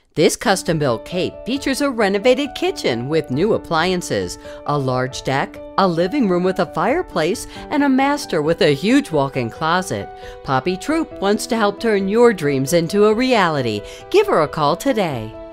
This custom-built cape features a renovated kitchen with new appliances, a large deck, a living room with a fireplace, and a master with a huge walk-in closet. Poppy Troupe wants to help turn your dreams into a reality. Give her a call today.